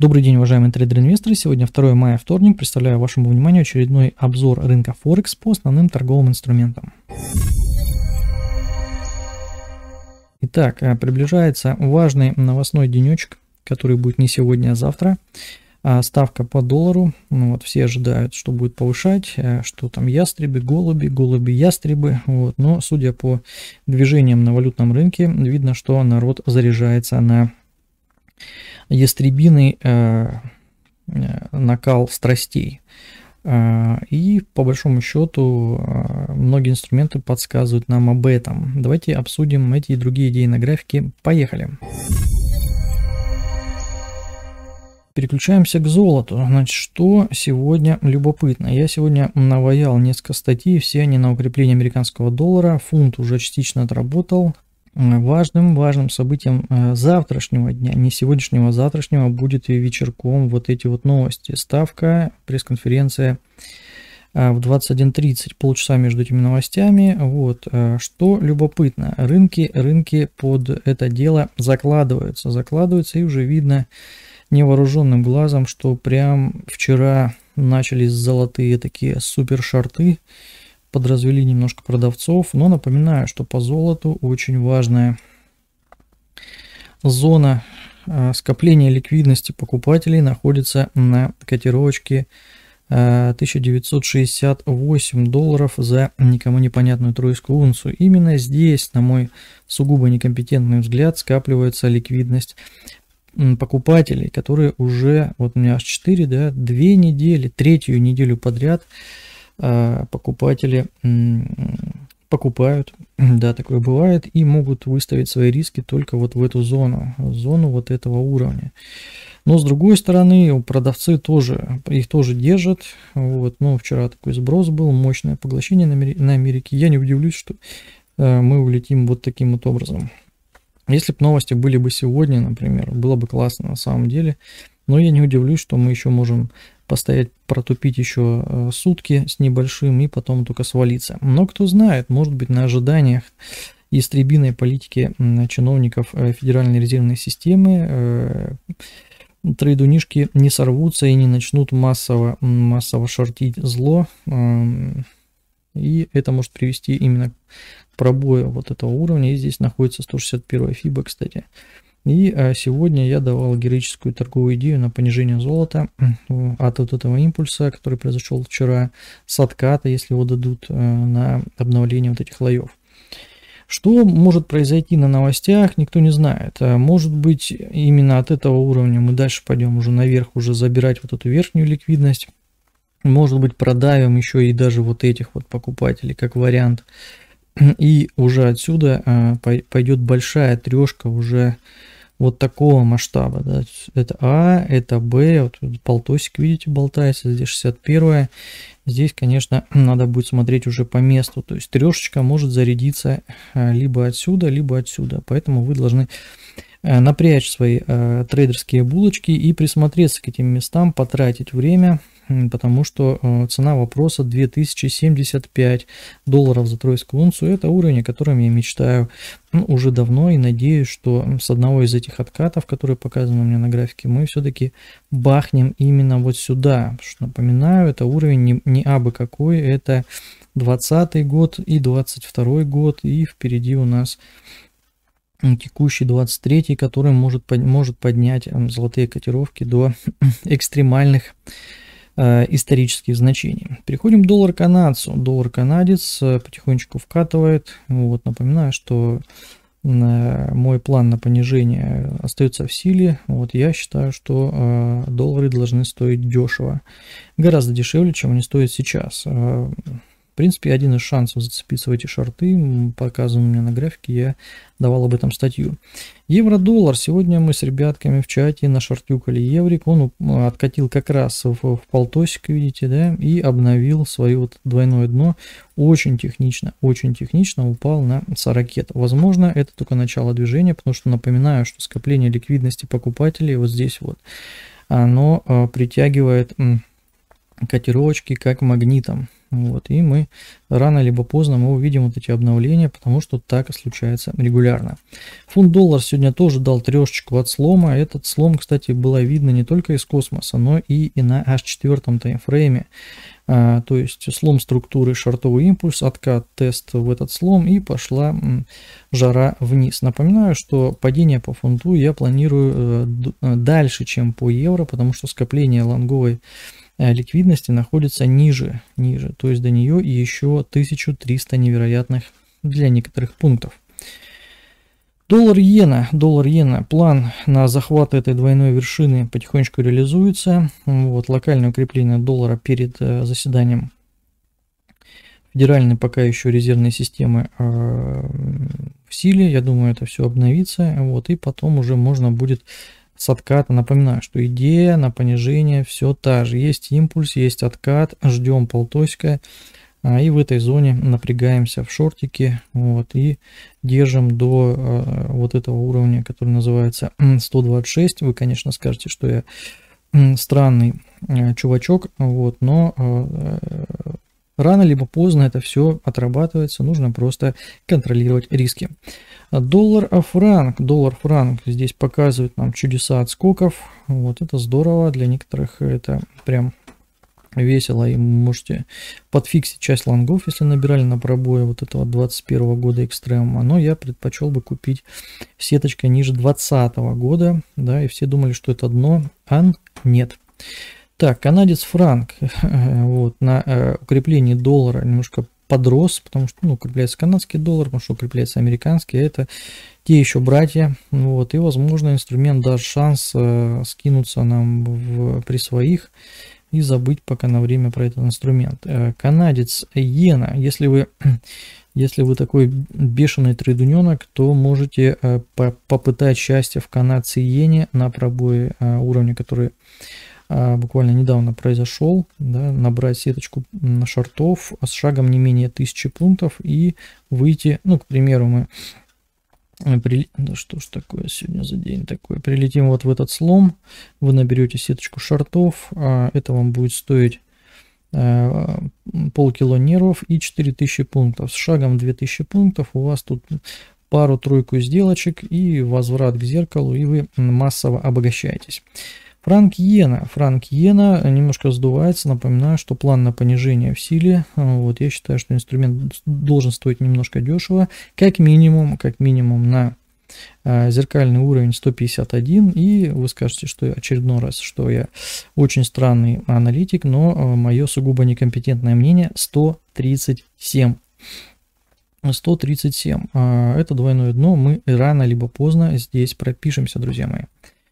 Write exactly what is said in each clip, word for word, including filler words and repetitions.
Добрый день, уважаемые трейдеры-инвесторы. Сегодня второе мая, вторник. Представляю вашему вниманию очередной обзор рынка Форекс по основным торговым инструментам. Итак, приближается важный новостной денечек, который будет не сегодня, а завтра. Ставка по доллару. Ну, вот, все ожидают, что будет повышать, что там ястребы, голуби, голуби, ястребы. Вот. Но судя по движениям на валютном рынке, видно, что народ заряжается на ястребиный э, накал страстей. Э, и по большому счету э, многие инструменты подсказывают нам об этом. Давайте обсудим эти и другие идеи на графике. Поехали! Переключаемся к золоту. Значит, что сегодня любопытно? Я сегодня наваял несколько статей, все они на укрепление американского доллара. Фунт уже частично отработал. Важным, важным событием завтрашнего дня, не сегодняшнего, а завтрашнего, будет и вечерком вот эти вот новости. Ставка, пресс-конференция в двадцать один тридцать, полчаса между этими новостями. Вот, что любопытно, рынки, рынки под это дело закладываются, закладываются, и уже видно невооруженным глазом, что прям вчера начались золотые такие супер шорты. Подразвели немножко продавцов, но напоминаю, что по золоту очень важная зона э, скопления ликвидности покупателей находится на котировочке э, тысяча девятьсот шестьдесят восемь долларов за никому непонятную тройскую унцию. Именно здесь, на мой сугубо некомпетентный взгляд, скапливается ликвидность покупателей, которые уже, вот у меня аж четыре, да, две недели, третью неделю подряд покупатели покупают, да, такое бывает, и могут выставить свои риски только вот в эту зону, зону вот этого уровня. Но с другой стороны, продавцы тоже, их тоже держат. Вот, ну, вчера такой сброс был, мощное поглощение на Америке. Я не удивлюсь, что мы улетим вот таким вот образом. Если бы новости были бы сегодня, например, было бы классно на самом деле. Но я не удивлюсь, что мы еще можем постоять, протупить еще сутки с небольшим и потом только свалиться. Но кто знает, может быть, на ожиданиях ястребиной политики чиновников Федеральной резервной системы трейдунишки не сорвутся и не начнут массово, массово шортить зло. И это может привести именно к пробою вот этого уровня. И здесь находится сто шестьдесят первая фиба, кстати. И сегодня я давал героическую торговую идею на понижение золота от вот этого импульса, который произошел вчера, с отката, если его дадут, на обновление вот этих лоев. Что может произойти на новостях, никто не знает. Может быть, именно от этого уровня мы дальше пойдем уже наверх, уже забирать вот эту верхнюю ликвидность. Может быть, продавим еще и даже вот этих вот покупателей как вариант. И уже отсюда пойдет большая трешка уже вот такого масштаба. Да. Это А, это Б, вот полтосик, видите, болтается, здесь шестьдесят первая. Здесь, конечно, надо будет смотреть уже по месту. То есть трешечка может зарядиться либо отсюда, либо отсюда. Поэтому вы должны напрячь свои э, трейдерские булочки и присмотреться к этим местам, потратить время, потому что э, цена вопроса две тысячи семьдесят пять долларов за тройскую унцию. Это уровень, о котором я мечтаю, ну, уже давно, и надеюсь, что с одного из этих откатов, которые показаны у меня на графике, мы все-таки бахнем именно вот сюда. Потому что, напоминаю, это уровень не, не абы какой, это двадцатый год и двадцать второй год, и впереди у нас текущий двадцать третий, который может, может поднять золотые котировки до экстремальных э, исторических значений. Переходим к доллар-канадцу. Доллар-канадец потихонечку вкатывает. Вот, напоминаю, что э, мой план на понижение остается в силе. Вот, я считаю, что э, доллары должны стоить дешево. Гораздо дешевле, чем они стоят сейчас. Э, В принципе, один из шансов зацепиться в эти шорты, показан у меня на графике, я давал об этом статью. Евро-доллар. Сегодня мы с ребятками в чате нашортюкали еврик. Он откатил как раз в, в полтосик, видите, да, и обновил свое вот двойное дно. Очень технично, очень технично упал на сорокет. Возможно, это только начало движения, потому что напоминаю, что скопление ликвидности покупателей вот здесь вот, оно притягивает котировочки как магнитом. Вот, и мы рано либо поздно мы увидим вот эти обновления, потому что так и случается регулярно. Фунт-доллар сегодня тоже дал трешечку от слома. Этот слом, кстати, было видно не только из космоса, но и, и на аш четвёртом таймфрейме. А, то есть слом структуры, шортовый импульс, откат, тест в этот слом, и пошла м, жара вниз. Напоминаю, что падение по фунту я планирую э, дальше, чем по евро, потому что скопление лонговой ликвидности находится ниже, ниже, то есть до нее и еще тысяча триста невероятных для некоторых пунктов. Доллар-иена, доллар-иена, план на захват этой двойной вершины потихонечку реализуется. Вот, локальное укрепление доллара перед э, заседанием федеральной пока еще резервной системы э, в силе. Я думаю, это все обновится, вот, и потом уже можно будет с отката. Напоминаю, что идея на понижение все та же. Есть импульс, есть откат, ждем полтосика. А, и в этой зоне напрягаемся в шортике, вот, и держим до э, вот этого уровня, который называется сто двадцать шесть. Вы, конечно, скажете, что я э, странный э, чувачок, вот, но э, рано либо поздно это все отрабатывается, нужно просто контролировать риски. Доллар-франк, доллар-франк здесь показывает нам чудеса отскоков, вот, это здорово, для некоторых это прям весело, и можете подфиксить часть лонгов, если набирали на пробое вот этого двадцать первого года экстремума, но я предпочел бы купить сеточкой ниже двадцатого года, да, и все думали, что это дно, а нет. Так, канадец-франк, вот, на э, укреплении доллара немножко подрос, потому что, ну, укрепляется канадский доллар, потому что укрепляется американский, а это те еще братья, вот, и, возможно, инструмент даст шанс э, скинуться нам в, при своих, и забыть пока на время про этот инструмент. Канадец иена, если вы, если вы такой бешеный трейдуненок, то можете попытать счастье в канадце иене на пробое уровня, который буквально недавно произошел, да, набрать сеточку на шортов с шагом не менее тысячи пунктов и выйти, ну, к примеру, мы При... Да что ж такое сегодня за день такой? Прилетим вот в этот слом, вы наберете сеточку шортов, а это вам будет стоить а, полкило нервов и четыре тысячи пунктов. С шагом две тысячи пунктов у вас тут пару-тройку сделочек и возврат к зеркалу, и вы массово обогащаетесь. Франк-иена. Франк-иена немножко сдувается. Напоминаю, что план на понижение в силе. Вот, я считаю, что инструмент должен стоить немножко дешево. Как минимум, как минимум на э, зеркальный уровень сто пятьдесят один. И вы скажете, что очередной раз, что я очень странный аналитик, но э, мое сугубо некомпетентное мнение сто тридцать семь. сто тридцать семь. Э, это двойное дно. Мы рано либо поздно здесь пропишемся, друзья мои.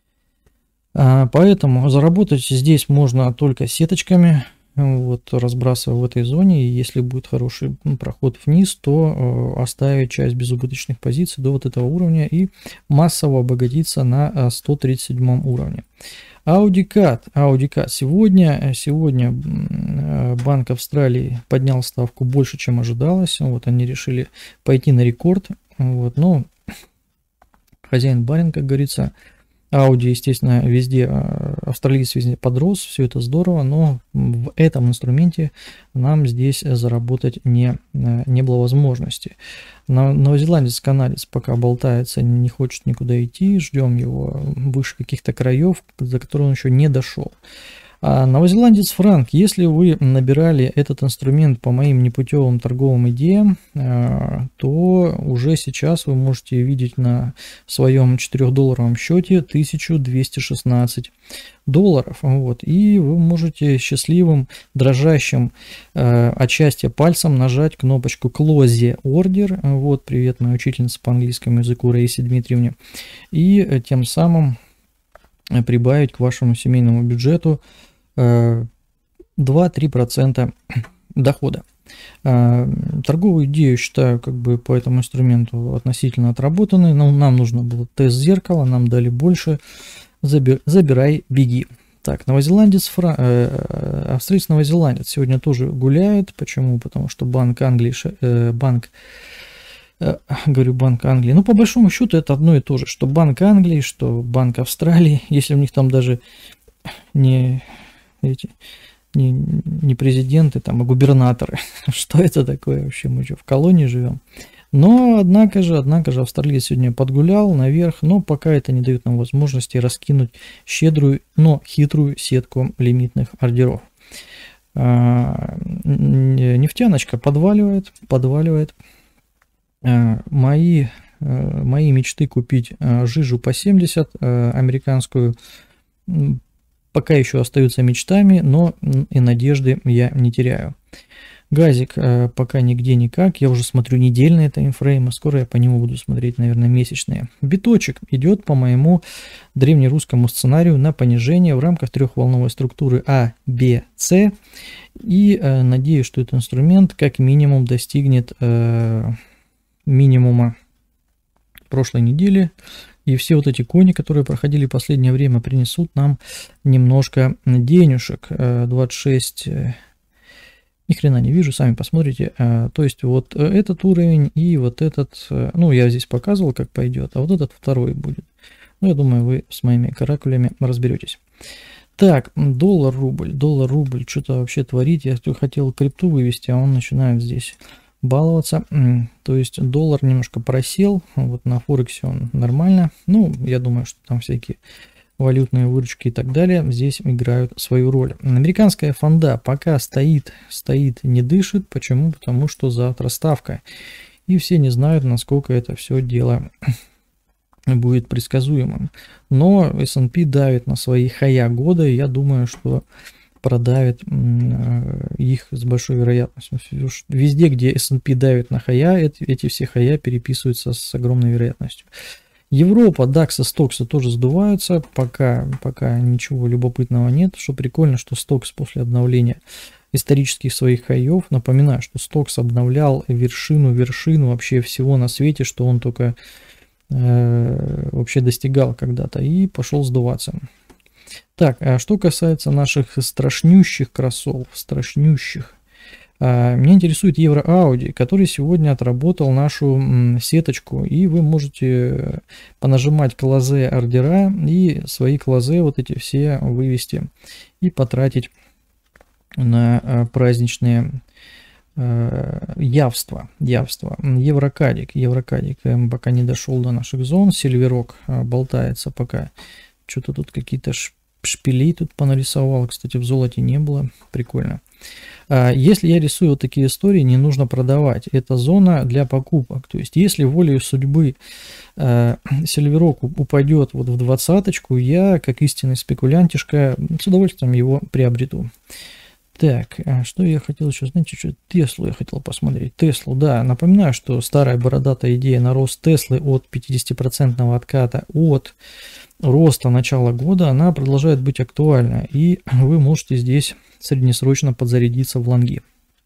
Поэтому заработать здесь можно только сеточками, вот, разбрасывая в этой зоне, и если будет хороший проход вниз, то оставить часть безубыточных позиций до вот этого уровня и массово обогатиться на сто тридцать седьмом уровне. Аудикат, Аудикат. Сегодня, сегодня Банк Австралии поднял ставку больше, чем ожидалось. Вот они решили пойти на рекорд. Вот, но хозяин барин, как говорится. Ауди, естественно, везде, австралиец везде подрос, все это здорово, но в этом инструменте нам здесь заработать не, не было возможности. Новозеландец, канадец пока болтается, не хочет никуда идти, ждем его выше каких-то краев, до которых он еще не дошел. А новозеландец франк, если вы набирали этот инструмент по моим непутевым торговым идеям, то уже сейчас вы можете видеть на своем четырёхдолларовом счете тысячу двести шестнадцать долларов. Вот, и вы можете счастливым, дрожащим от счастья пальцем нажать кнопочку Close Order. Вот, привет моей учительнице по английскому языку Раисе Дмитриевне. И тем самым прибавить к вашему семейному бюджету два-три процента дохода. Торговую идею считаю как бы по этому инструменту относительно отработанной, но нам нужно было тест зеркала, нам дали больше, забирай, забирай беги. Так, новозеландец, фра... э, австралиец новозеландец сегодня тоже гуляет. Почему? Потому что Банк Англии, э, банк Говорю, Банк Англии. Ну, по большому счету, это одно и то же, что Банк Англии, что Банк Австралии, если у них там даже не, эти, не, не президенты, там, а губернаторы. Что это такое вообще? Мы что, в колонии живем? Но, однако же, однако же, австралиец сегодня подгулял наверх, но пока это не дает нам возможности раскинуть щедрую, но хитрую сетку лимитных ордеров. А, нефтяночка подваливает, подваливает. А, мои, а, мои мечты купить а, жижу по семьдесят, а, американскую, пока еще остаются мечтами, но и надежды я не теряю. Газик э, пока нигде никак, я уже смотрю недельные таймфреймы, скоро я по нему буду смотреть, наверное, месячные. Биточек идет по моему древнерусскому сценарию на понижение в рамках трехволновой структуры А, Б, С. И э, надеюсь, что этот инструмент как минимум достигнет э, минимума прошлой недели. И все вот эти кони, которые проходили в последнее время, принесут нам немножко денежек. Э, двадцать шесть... Ни хрена не вижу, сами посмотрите. А, то есть вот этот уровень и вот этот, ну я здесь показывал, как пойдет, а вот этот второй будет. Ну я думаю, вы с моими каракулями разберетесь. Так, доллар-рубль, доллар-рубль, что-то вообще творить. Я хотел крипту вывести, а он начинает здесь баловаться. То есть доллар немножко просел, вот на Форексе он нормально. Ну, я думаю, что там всякие валютные выручки и так далее здесь играют свою роль. Американская фонда пока стоит, стоит, не дышит. Почему? Потому что завтра ставка. И все не знают, насколько это все дело будет предсказуемым. Но эс энд пи давит на свои хая года, и я думаю, что продавит их с большой вероятностью. Везде, где эс энд пи давит на хая, эти, эти все хая переписываются с огромной вероятностью. Европа, дакс и стоксы тоже сдуваются, пока, пока ничего любопытного нет. Что прикольно, что стокс после обновления исторических своих хаев, напоминаю, что стокс обновлял вершину вершину вообще всего на свете, что он только э, вообще достигал когда-то, и пошел сдуваться. Так, а что касается наших страшнющих кроссов, страшнющих, меня интересует Евро Ауди, который сегодня отработал нашу сеточку, и вы можете понажимать клозе ордера и свои клозе вот эти все вывести и потратить на праздничные явства. явства. Еврокадик, Еврокадик пока не дошел до наших зон, Сильверок болтается пока. Что-то тут какие-то шпили тут понарисовал, кстати, в золоте не было, прикольно. Если я рисую вот такие истории, не нужно продавать. Это зона для покупок. То есть, если волею судьбы э, Сильверок упадет вот в двадцаточку, я, как истинный спекулянтишка, с удовольствием его приобрету. Так, что я хотел еще, знаете, что Теслу я хотел посмотреть. Теслу, да, напоминаю, что старая бородатая идея на рост Теслы от пятидесятипроцентного отката от роста начала года, она продолжает быть актуальна, и вы можете здесь среднесрочно подзарядиться в лонги.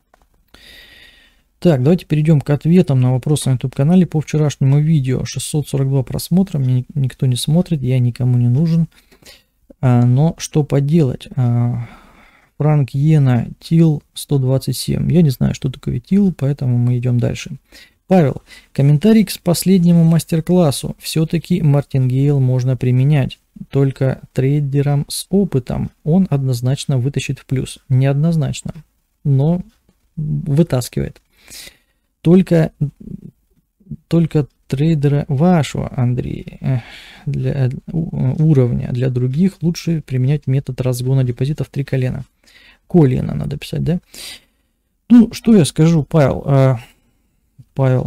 Так, давайте перейдем к ответам на вопросы на YouTube-канале по вчерашнему видео. шестьсот сорок два просмотра, мне никто не смотрит, я никому не нужен. А, но что поделать? А, Франк Йена, ТИЛ сто двадцать семь. Я не знаю, что такое ТИЛ, поэтому мы идем дальше. Павел, комментарий к последнему мастер-классу. Все-таки мартингейл можно применять. Только трейдерам с опытом он однозначно вытащит в плюс. Неоднозначно, но вытаскивает. Только, только трейдера вашего, Андрей, для уровня, для других лучше применять метод разгона депозитов три колена. Колено надо писать, да? Ну, что я скажу, Павел? Павел,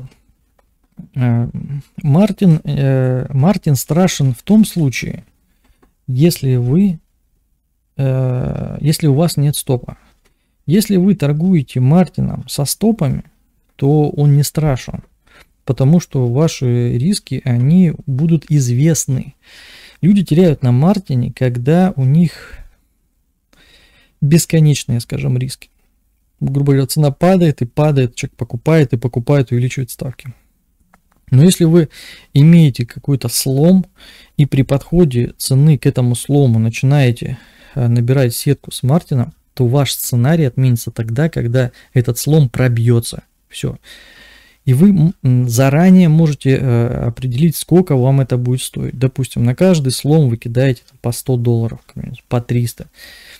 Мартин, Мартин страшен в том случае, если вы, если у вас нет стопа. Если вы торгуете Мартином со стопами, то он не страшен, потому что ваши риски, они будут известны. Люди теряют на Мартине, когда у них бесконечные, скажем, риски. Грубо говоря, цена падает и падает, человек покупает и покупает, увеличивает ставки. Но если вы имеете какой-то слом и при подходе цены к этому слому начинаете набирать сетку с Мартином, то ваш сценарий отменится тогда, когда этот слом пробьется. Все. И вы заранее можете определить, сколько вам это будет стоить. Допустим, на каждый слом вы кидаете по сто долларов, по триста.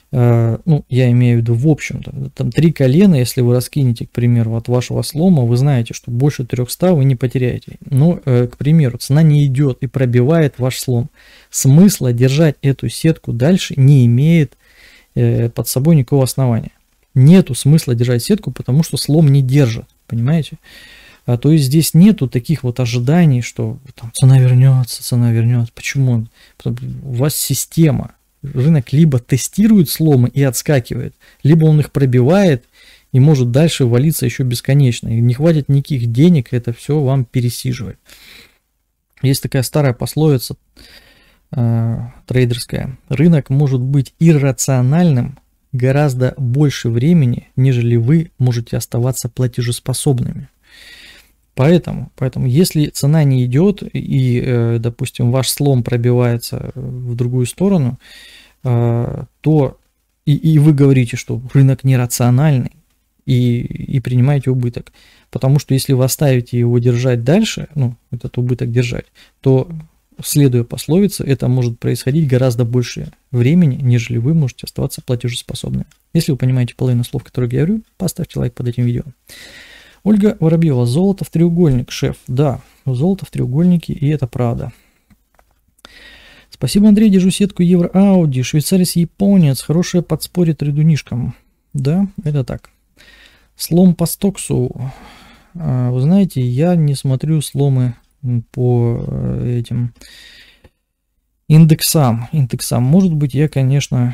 Ну, я имею в виду в общем-то, там три колена, если вы раскинете, к примеру, от вашего слома, вы знаете, что больше трехсот вы не потеряете. Но, к примеру, цена не идет и пробивает ваш слом. Смысла держать эту сетку дальше не имеет под собой никакого основания. Нету смысла держать сетку, потому что слом не держит, понимаете? А, то есть здесь нету таких вот ожиданий, что там, цена вернется, цена вернется. Почему? У вас система. Рынок либо тестирует сломы и отскакивает, либо он их пробивает и может дальше валиться еще бесконечно. И не хватит никаких денег, это все вам пересиживает. Есть такая старая пословица э, трейдерская. Рынок может быть иррациональным гораздо больше времени, нежели вы можете оставаться платежеспособными. Поэтому, поэтому, если цена не идет и, э, допустим, ваш слом пробивается в другую сторону, э, то и, и вы говорите, что рынок нерациональный и, и принимаете убыток. Потому что если вы оставите его держать дальше, ну, этот убыток держать, то, следуя пословице, это может происходить гораздо больше времени, нежели вы можете оставаться платежеспособными. Если вы понимаете половину слов, которые я говорю, поставьте лайк под этим видео. Ольга Воробьева, золото в треугольник, шеф. Да, золото в треугольнике, и это правда. Спасибо, Андрей, держу сетку евро-ауди, швейцарец-японец, хорошее подспорье трейдунишкам. Да, это так. Слом по стоксу. Вы знаете, я не смотрю сломы по этим индексам. индексам. Может быть, я, конечно,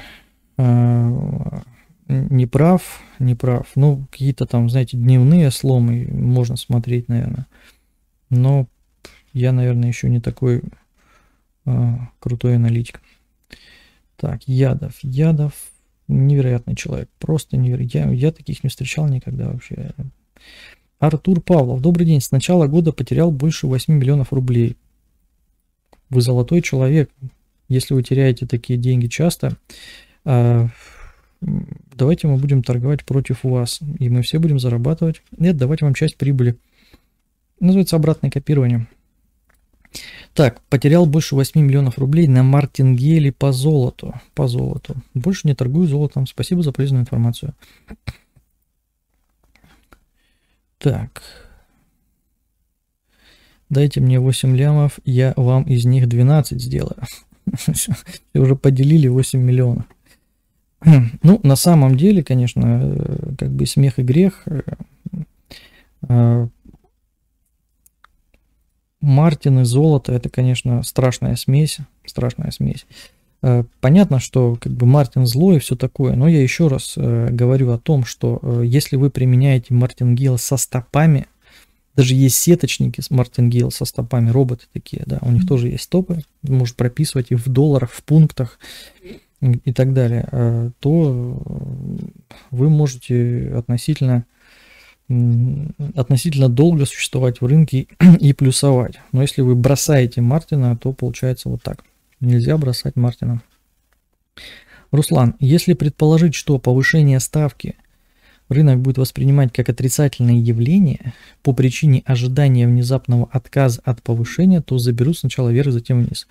не прав, не прав. Ну, какие-то там, знаете, дневные сломы можно смотреть, наверное. Но я, наверное, еще не такой э, крутой аналитик. Так, Ядов. Ядов невероятный человек. Просто невероятный. Я, я таких не встречал никогда вообще. Артур Павлов. Добрый день. С начала года потерял больше восьми миллионов рублей. Вы золотой человек. Если вы теряете такие деньги часто... Э, давайте мы будем торговать против вас, и мы все будем зарабатывать и отдавать вам часть прибыли. Называется обратное копирование. Так, потерял больше восьми миллионов рублей на мартингейле по золоту. По золоту. Больше не торгую золотом. Спасибо за полезную информацию. Так. Дайте мне восемь лямов, я вам из них двенадцать сделаю. Вы уже поделили восемь миллионов. Ну, на самом деле, конечно, как бы смех и грех. Мартин и золото — это, конечно, страшная смесь. Страшная смесь. Понятно, что как бы Мартин злой и все такое, но я еще раз говорю о том, что если вы применяете мартингейл со стопами, даже есть сеточники с мартингейл со стопами, роботы такие, да, у них тоже есть стопы, может прописывать их в долларах, в пунктах и так далее, то вы можете относительно, относительно долго существовать в рынке и плюсовать. Но если вы бросаете Мартина, то получается вот так. Нельзя бросать Мартина. Руслан, если предположить, что повышение ставки рынок будет воспринимать как отрицательное явление по причине ожидания внезапного отказа от повышения, то заберут сначала вверх, затем вниз.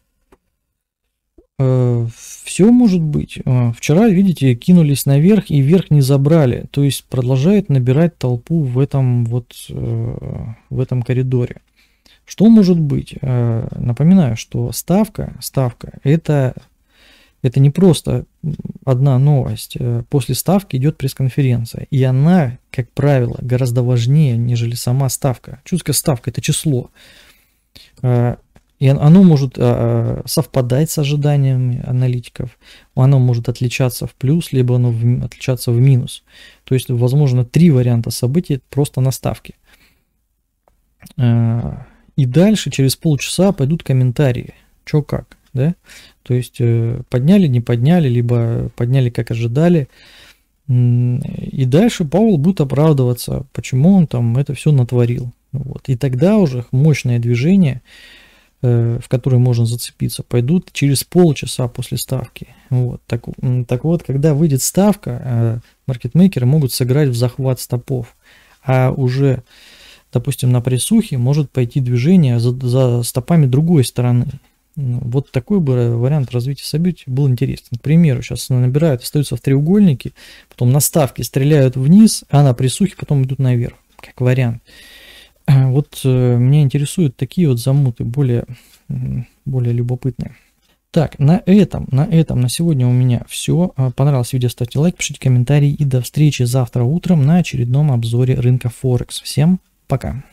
Все может быть. Вчера, видите, кинулись наверх и вверх не забрали. То есть продолжает набирать толпу в этом вот в этом коридоре. Что может быть? Напоминаю, что ставка, ставка это, это не просто одна новость. После ставки идет пресс-конференция. И она, как правило, гораздо важнее, нежели сама ставка. Чувствуется, ставка это число. И оно может а, совпадать с ожиданиями аналитиков, оно может отличаться в плюс, либо оно в, отличаться в минус. То есть, возможно, три варианта событий просто на ставке. А, и дальше, через полчаса, пойдут комментарии, что как, да? То есть, подняли, не подняли, либо подняли, как ожидали. И дальше Пауэлл будет оправдываться, почему он там это все натворил. Вот. И тогда уже мощное движение, в которые можно зацепиться, пойдут через полчаса после ставки. Вот. Так, так вот, когда выйдет ставка, маркетмейкеры могут сыграть в захват стопов, а уже, допустим, на прессухе может пойти движение за, за стопами другой стороны. Вот такой бы вариант развития событий был интересен. К примеру, сейчас набирают, остаются в треугольнике, потом на ставке стреляют вниз, а на присухе потом идут наверх, как вариант. Вот меня интересуют такие вот замуты, более, более любопытные. Так, на этом, на этом, на сегодня у меня все. Понравилось видео, ставьте лайк, пишите комментарии и до встречи завтра утром на очередном обзоре рынка Форекс. Всем пока!